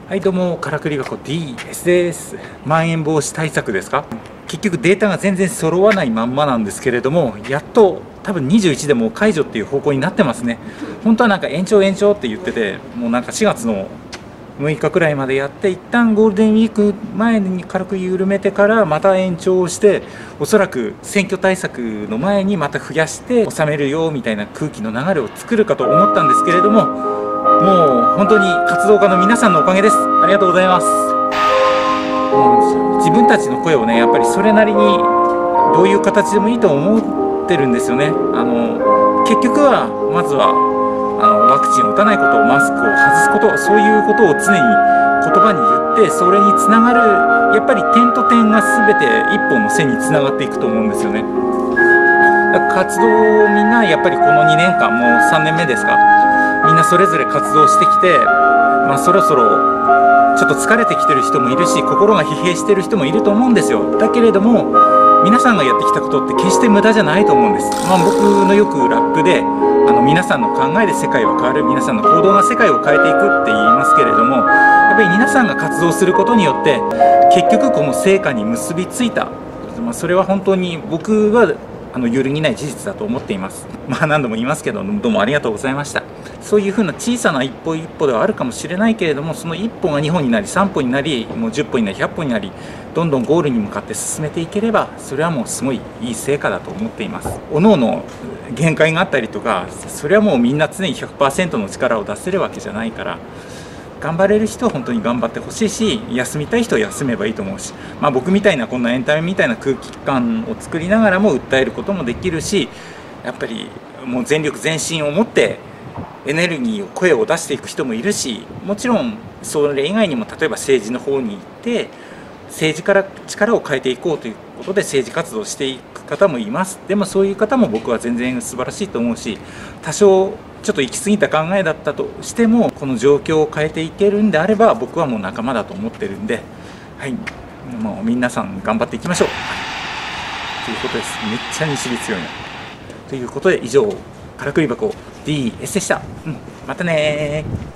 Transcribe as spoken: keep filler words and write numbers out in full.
はいどうも、からくり箱 ディーエス です。まん延防止対策ですか。結局データが全然揃わないまんまなんですけれども、やっと多分にじゅういちでもう解除っていう方向になってますね。本当はなんか延長延長って言ってて、もうなんかしがつのむいかくらいまでやって、一旦ゴールデンウィーク前に軽く緩めてからまた延長して、おそらく選挙対策の前にまた増やして収めるよみたいな空気の流れを作るかと思ったんですけれども、もう本当に活動家の皆さんのおかげです。ありがとうございます。もう自分たちの声をね、やっぱりそれなりにどういう形でもいいと思ってるんですよね。あの結局はまずはあのワクチンを打たないこと、マスクを外すこと、そういうことを常に言葉に言って、それにつながるやっぱり点と点が全て一本の線につながっていくと思うんですよね。だから活動をみんなやっぱりこのにねんかん、もうさんねんめですか、みんなそれぞれ活動してきて、まあ、そろそろちょっと疲れてきてる人もいるし、心が疲弊してる人もいると思うんですよ。だけれども皆さんがやってきたことって決して無駄じゃないと思うんです。まあ、僕のよくラップであの皆さんの考えで世界は変わる、皆さんの行動が世界を変えていくって言いますけれども、やっぱり皆さんが活動することによって結局この成果に結びついた、まあ、それは本当に僕はあの揺るぎない事実だと思っています。まあ何度も言いますけど、どうもありがとうございました。そういうふうな小さな一歩一歩ではあるかもしれないけれども、その一歩がにほんになりさんぽになり、もうじゅっぽになりひゃっぽになり、どんどんゴールに向かって進めていければ、それはもうすごいいい成果だと思っています。各々限界があったりとか、それはもうみんな常に ひゃくパーセント の力を出せるわけじゃないから、頑張れる人は本当に頑張ってほしいし、休みたい人は休めばいいと思うし、まあ、僕みたいなこんなエンタメみたいな空気感を作りながらも訴えることもできるし、やっぱりもう全力全身を持ってエネルギーを声を出していく人もいるし、もちろんそれ以外にも例えば政治の方に行って政治から力を変えていこうということで政治活動をしていく方もいます。でもそういう方も僕は全然素晴らしいと思うし、多少ちょっと行き過ぎた考えだったとしても、この状況を変えていけるんであれば僕はもう仲間だと思ってるんで、はい、もう皆さん頑張っていきましょう、はい、ということです。めっちゃ西日強いなということで、以上からくり箱 ディーエス でした。うん、またねー。